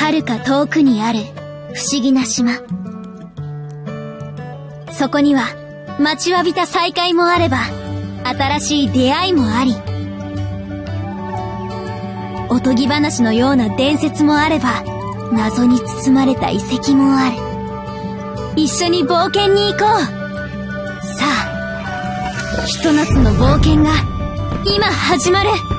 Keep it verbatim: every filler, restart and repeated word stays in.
遥か遠くにある不思議な島。そこには待ちわびた再会もあれば、新しい出会いもあり、おとぎ話のような伝説もあれば、謎に包まれた遺跡もある。一緒に冒険に行こう。さあ、ひと夏の冒険が今始まる。